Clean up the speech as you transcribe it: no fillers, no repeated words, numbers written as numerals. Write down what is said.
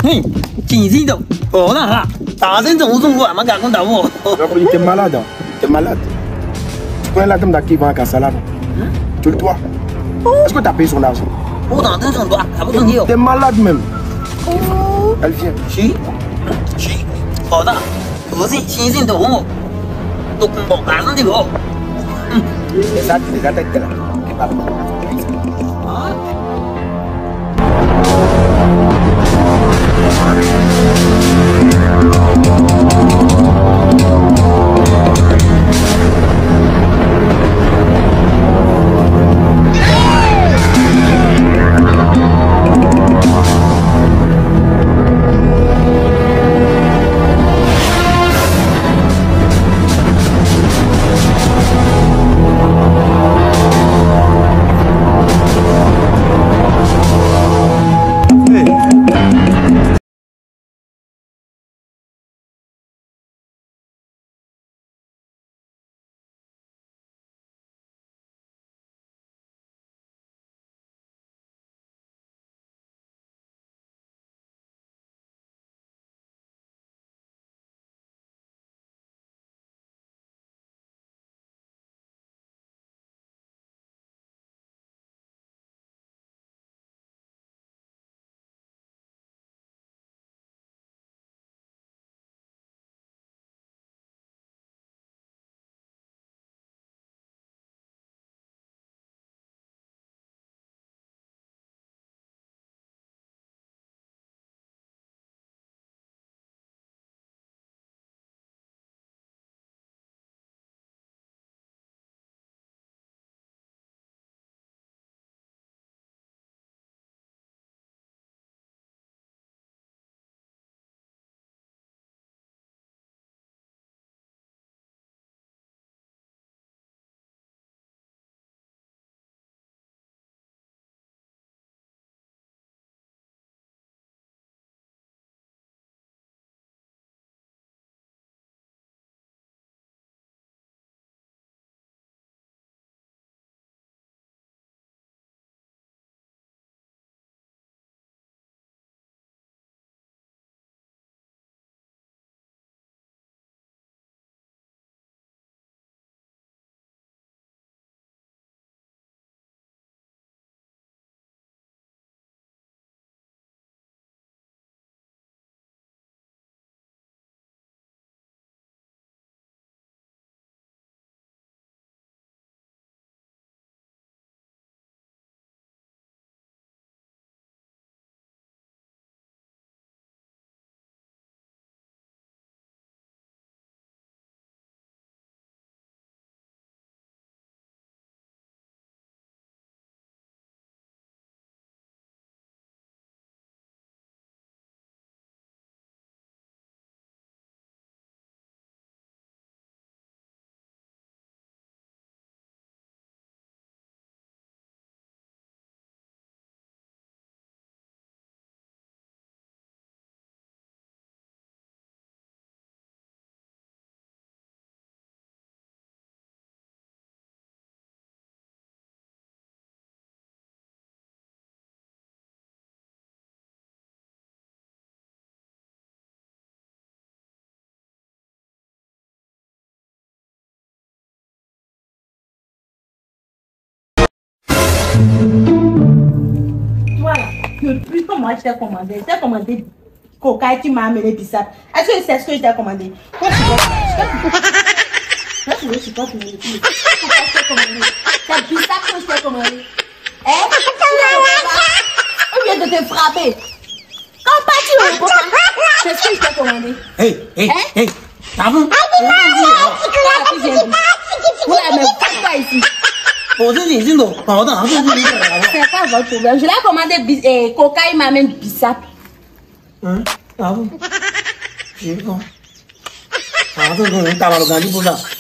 Hey, Chincito, oh là, ta真正中过，嘛敢跟打我？ T'es malade, t'es malade. Tu connais la dame là qui vend un salade? Tu le dois. Est-ce que tu as payé son argent? 我当真son doigt, pas besoin de. T'es malade même. Elle vient. Si, si, 好的，可是亲信都我，都公报赶上的不？ Ça, tu les attaques là. Voilà, depuis que moi je t'ai commandé coca et tu m'as amené bissap. Est-ce que c'est ce que je t'ai commandé? Quand tu veux, c'est toi qui me le dis. C'est bissap que je t'ai commandé. Hein? Au lieu de te frapper. Quand pas tu veux, c'est ce que je t'ai commandé. Hey, hey, hey, t'as vu? Voilà, mais passe pas ici. 我是亲信都，好的，这是你的。 C'est pas votre problème. Je l'ai commandé coca, il m'amène bissap. 嗯，然后，结果，啊，这个人打把都赶紧不上。